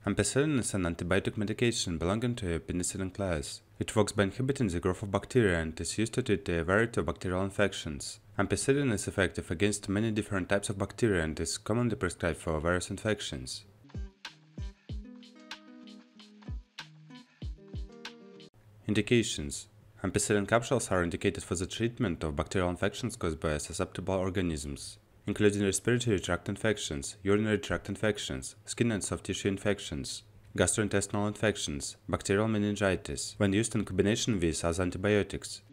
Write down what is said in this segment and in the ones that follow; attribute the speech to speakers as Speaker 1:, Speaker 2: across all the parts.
Speaker 1: Ampicillin is an antibiotic medication belonging to a penicillin class. It works by inhibiting the growth of bacteria and is used to treat a variety of bacterial infections. Ampicillin is effective against many different types of bacteria and is commonly prescribed for various infections. Indications: Ampicillin capsules are indicated for the treatment of bacterial infections caused by susceptible organisms, including respiratory tract infections, urinary tract infections, skin and soft tissue infections, gastrointestinal infections, bacterial meningitis, when used in combination with other antibiotics.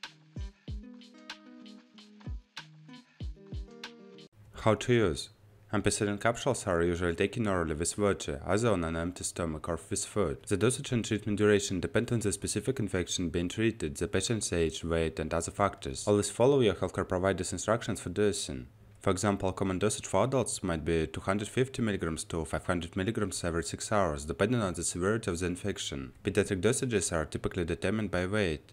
Speaker 1: How to use: Ampicillin capsules are usually taken orally with water, either on an empty stomach or with food. The dosage and treatment duration depend on the specific infection being treated, the patient's age, weight, and other factors. Always follow your healthcare provider's instructions for dosing. For example, common dosage for adults might be 250 mg to 500 mg every 6 hours, depending on the severity of the infection. Pediatric dosages are typically determined by weight.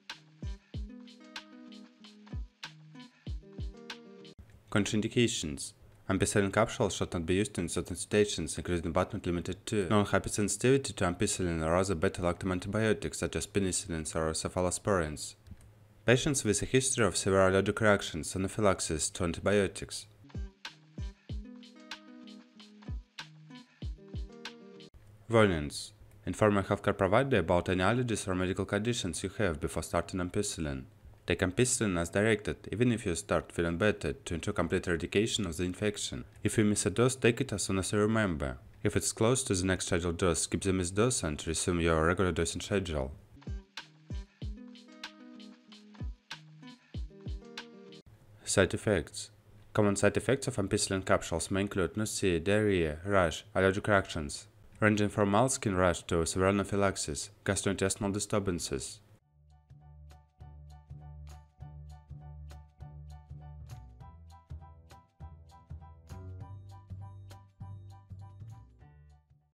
Speaker 1: Contraindications: Ampicillin capsules should not be used in certain situations, including but not limited to non-hypersensitivity to ampicillin or other beta-lactam antibiotics such as penicillins or cephalosporins. Patients with a history of severe allergic reactions, anaphylaxis to antibiotics. Warnings: Inform your healthcare provider about any allergies or medical conditions you have before starting ampicillin. Take ampicillin as directed, even if you start feeling better, to ensure complete eradication of the infection. If you miss a dose, take it as soon as you remember. If it's close to the next scheduled dose, skip the missed dose and resume your regular dosing schedule. Side effects: Common side effects of ampicillin capsules may include nausea, diarrhea, rash, allergic reactions, ranging from mild skin rash to severe anaphylaxis, gastrointestinal disturbances.